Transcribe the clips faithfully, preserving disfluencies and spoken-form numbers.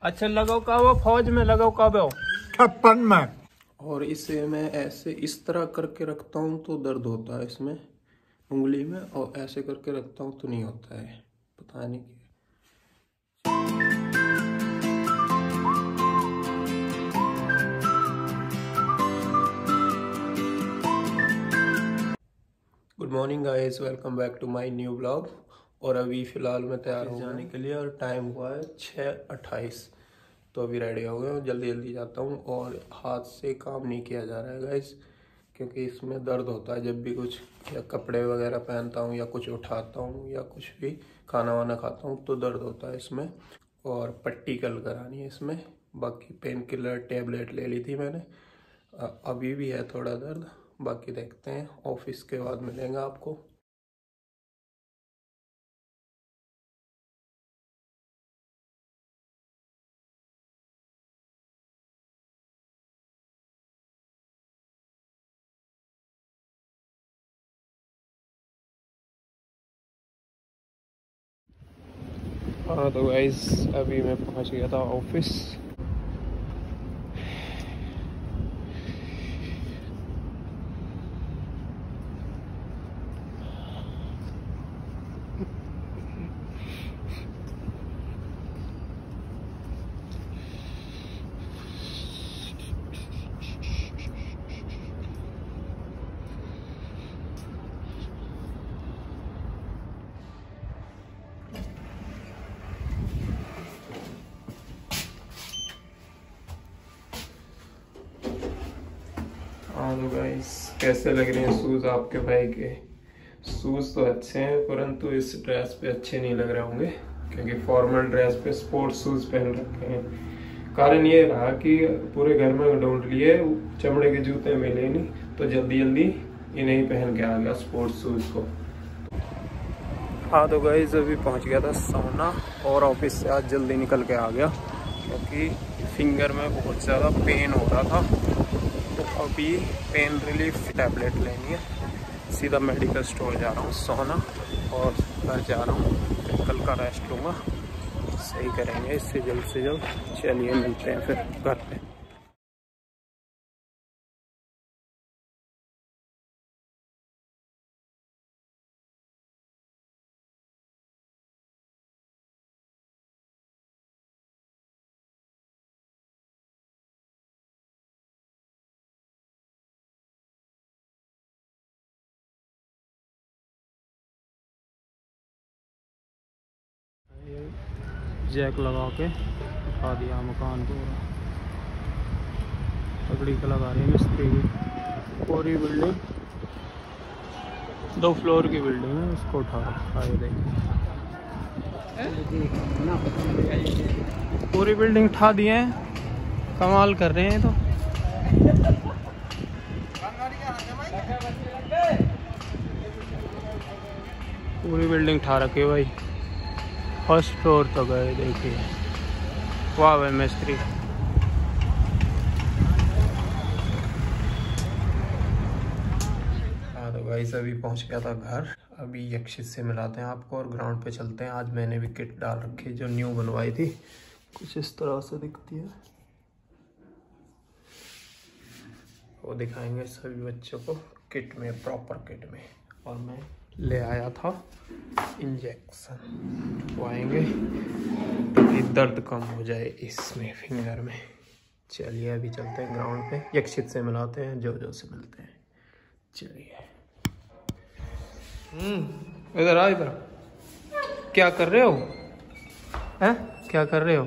अच्छा लगाओ कब हो फौज में, लगाओ कब हो? छप्पन में। और इसे मैं ऐसे इस तरह करके रखता हूँ तो दर्द होता है इसमें उंगली में, और ऐसे करके रखता हूँ तो नहीं होता है, पता नहीं क्या। Good morning guys, welcome back to my new blog. और अभी फ़िलहाल मैं तैयार हो जाने के लिए और टाइम हुआ है छः अट्ठाईस। तो अभी रेडी हो गए, जल्दी जल्दी जाता हूँ। और हाथ से काम नहीं किया जा रहा है गाइस, क्योंकि इसमें दर्द होता है जब भी कुछ या कपड़े वगैरह पहनता हूँ या कुछ उठाता हूँ या कुछ भी खाना वाना खाता हूँ तो दर्द होता है इसमें। और पट्टी कल करानी है इसमें। बाकी पेन किलर टेबलेट ले ली थी मैंने, अभी भी है थोड़ा दर्द। बाकी देखते हैं, ऑफिस के बाद मिलेंगे आपको। हाँ तो गाइस अभी मैं पहुंच गया था ऑफिस। हाँ तो गाइस कैसे लग रहे हैं शूज़ आपके भाई के? शूज़ तो अच्छे हैं परंतु इस ड्रेस पे अच्छे नहीं लग रहे होंगे, क्योंकि फॉर्मल ड्रेस पे स्पोर्ट्स शूज़ पहन रखे हैं। कारण ये रहा कि पूरे घर में ढूंढ लिए, चमड़े के जूते मिले नहीं, तो जल्दी जल्दी इन्हें ही पहन के आ गया स्पोर्ट्स शूज़ को। हाँ तो गाइस अभी पहुंच गया था सोना, और ऑफिस से आज जल्दी निकल के आ गया क्योंकि फिंगर में बहुत ज़्यादा पेन हो रहा था। तो अभी पेन रिलीफ टैबलेट लेनी है, सीधा मेडिकल स्टोर जा रहा हूँ सोना, और घर जा रहा हूँ। कल का रेस्ट लूँगा, सही करेंगे इससे जल्द से जल्द। चलिए मिलते हैं फिर घर पे। जैक लगा के उठा दिया मकान पूरा। पगड़ी का लगा रही है मिस्त्री की। पूरी बिल्डिंग, दो फ्लोर की बिल्डिंग है, उसको उठा रखा है। देखिए पूरी बिल्डिंग उठा दिए हैं, कमाल कर रहे हैं। तो पूरी बिल्डिंग उठा रखी है भाई, फर्स्ट फ्लोर तो गए। देखिए वाह भाई मिस्त्री। हाँ तो गाइस अभी पहुंच गया था घर। अभी यक्षित से मिलाते हैं आपको और ग्राउंड पे चलते हैं। आज मैंने भी किट डाल रखी जो न्यू बनवाई थी, कुछ इस तरह से दिखती है। वो दिखाएंगे सभी बच्चों को किट में, प्रॉपर किट में। और मैं ले आया था इंजेक्शन, वो आएंगे ताकि दर्द कम हो जाए इसमें फिंगर में। चलिए अभी चलते हैं ग्राउंड पे, यक्षित से मिलाते हैं, जो जो से मिलते हैं। चलिए हम्म इधर आ, इधर क्या कर रहे हो? हैं क्या कर रहे हो?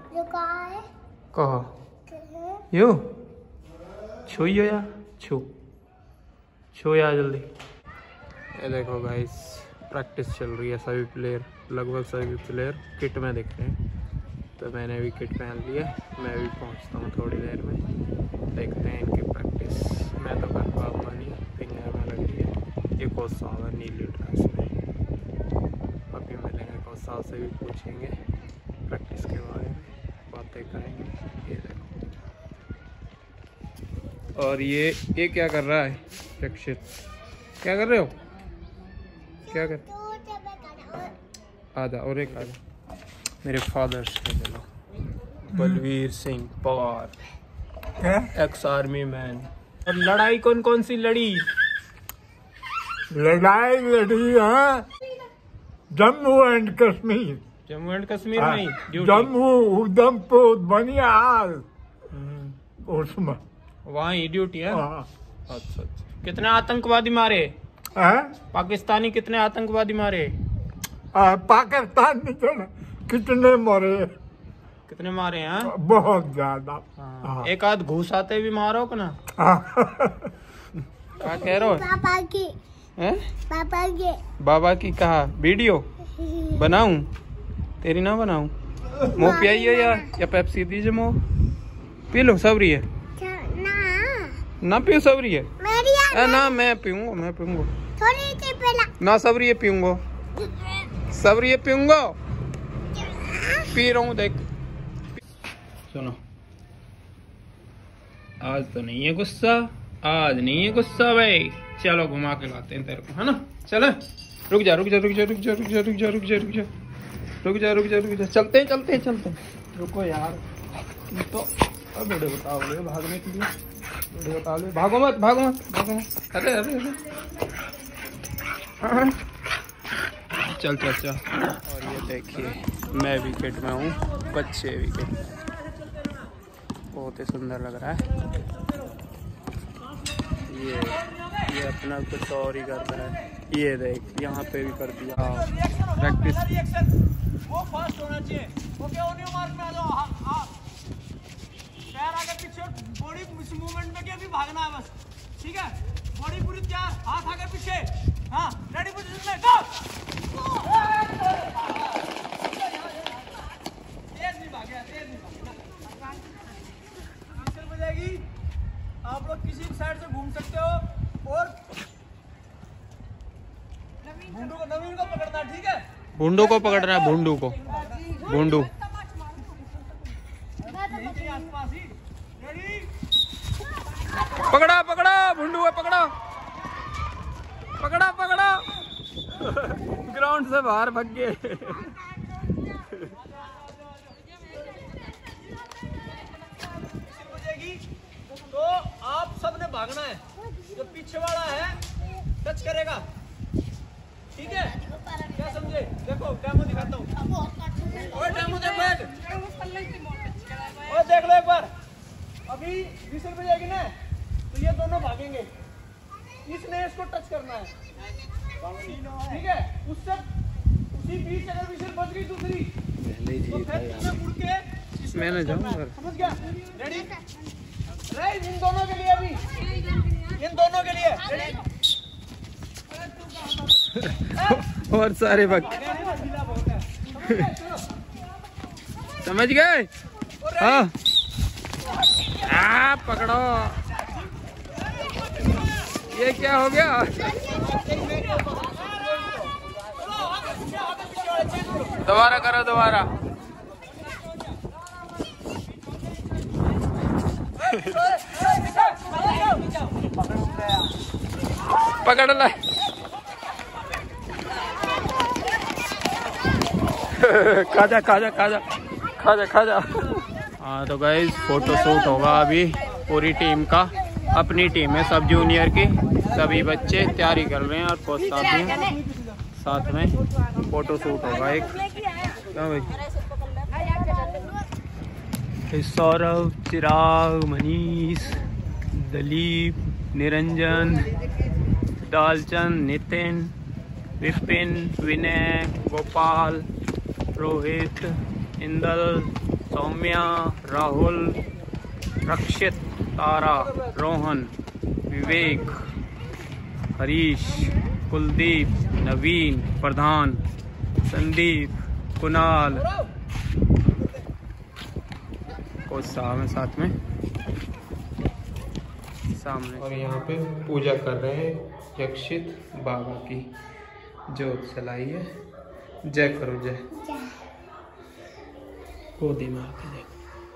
कहो यू छुइयो यार, छू छू यार जल्दी। ये देखो गाइस प्रैक्टिस चल रही है, सभी प्लेयर, लगभग सभी प्लेयर किट में दिख रहे हैं। तो मैंने भी किट पहन लिया, मैं भी पहुंचता हूँ थोड़ी देर में। देखते हैं इनकी प्रैक्टिस। मैं तो कर पाऊँगा नहीं, फिंगर में लग रही है। ये कोच साहब है नीली ड्रेस में, अभी मिलेंगे कोच साहब से भी पूछेंगे प्रैक्टिस के बारे में, बातें करेंगे। ये देखो, और ये ये क्या कर रहा है रक्षित? क्या कर रहे हो? क्या कर? आजा और एक आजा मेरे फादर से ले लो। Balveer Singh Pawar, ex army man. और लड़ाई कौन कौन सी लड़ी? लड़ाई लड़ी है जम्मू एंड कश्मीर। जम्मू एंड कश्मीर में ही ड्यूटी? जम्मू उधमपुर बनियाल उसमें वहाँ ही ड्यूटी है। हाँ। अच्छा अच्छा। कितने आतंकवादी मारे? है? पाकिस्तानी कितने आतंकवादी मारे? आ, पाकिस्तान में तो कितने मरे? कितने मारे हैं? बहुत ज्यादा। हाँ। एक आध घूस आते भी मारो को ना। क्या कह रहे हो? पापा की है? पापा की बाबा की कहा वीडियो बनाऊं? तेरी ना बनाऊं? मुँह पियाइए या या पेप्सी दीजिए मुँह पी लो। सबरी है ना ना पियो सबरी है मेरी ए, ना मैं पीऊंगा मैं पीऊंगा थोड़ी सी पहला ना सबरी है पीऊंगा सबरी है पीऊंगा पी रहा हूँ। देख सुनो आज तो नहीं है गुस्सा, आज नहीं है गुस्सा भाई। चलो घुमा के लाते हैं तेरे को, है ना? चले रुक जा रुक जा रुक जा रुक जा रुक जा रुक जा रुक जा रुक जा रुक जा रुक जा रुक जा चलते हैं चलते हैं चलते हैं। रुको यार तो अब बड़े बताओ भागने के लिए, बड़े बताओ भागो मत भागो मत भागो मत। अरे अरे अरे चल चल चल। और ये देखिए मैं विकेट में हूँ, बच्चे विकेट। बहुत ही सुंदर लग रहा है। ये ये अपना कुछ और ही कर रहा है। ये देख यहाँ पे भी कर दिया प्रैक्टिस। वो फास्ट होना चाहिए। ओके ओनियो मार्क में आ जाओ। हां पैर आगे पीछे, बॉडी इस मूवमेंट में क्या भी भागना है बस, ठीक है? बॉडी पूरी तैयार, हाथ आगे पीछे। हां रेडी पोजीशन में गो। तेज नहीं भागे, तेज नहीं भागना। आंसर बजाएगी। आप लोग किसी भी साइड से घूम सकते हो और भुंडू को नवीन को पकड़ना, ठीक है? भुंडू को पकड़ रहा है, भुंडू को भुंडू पकड़ा पकड़ा भुंडू है पकड़ा पकड़ा पकड़ा ग्राउंड से बाहर भाग गए। तो आप सबने भागना है, जो पीछे वाला है टच करेगा, ठीक है? क्या समझे? देखो डेमो दिखाता हूँ। और डेमो देख और देख लो एक बार। अभी विसल बजेगी ना तो ये दोनों भागेंगे, इसने इसको टच करना है, ठीक है? उससे उसी बीच अगर विसल बज गई दूसरी तो फिर तुम्हें मुड़ के मैंने जाऊंगा। समझ गया? रेडी? राइट, इन दोनों के लिए, अभी इन दोनों के लिए रेडी? और सारे वक्त समझ गए? हाँ आ, पकड़ो। ये क्या हो गया? दोबारा करो दोबारा। पकड़ ला। खाजा खाजा खाजा खाजा खाजा। हाँ तो गाइस फोटो शूट होगा अभी पूरी टीम का। अपनी टीम है सब जूनियर की, सभी बच्चे तैयारी कर रहे हैं और कोच साथ में साथ में फोटो शूट होगा एक। क्या भाई? सौरभ, चिराग, मनीष, दलीप, निरंजन, दालचंद, नितिन, विपिन, विनय, गोपाल, रोहित, इंदल, सौम्या, राहुल, रक्षित, तारा, रोहन, विवेक, हरीश, कुलदीप, नवीन, प्रधान, संदीप, कुणाल को सामने साथ में सामने। और यहाँ पे पूजा कर रहे हैं यक्षित बाबा की। जोत जलाई है। जय करो जय। गोदी में आके जय।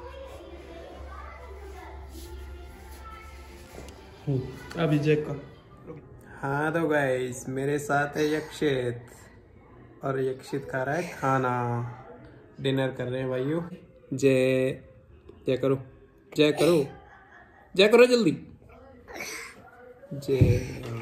अभी जय करो। हाँ तो गाइस मेरे साथ है यक्षित और यक्षित खा रहा है खाना। डिनर कर रहे हैं भाइयों। जय जय करो, जय करो, जय करो जल्दी, जय।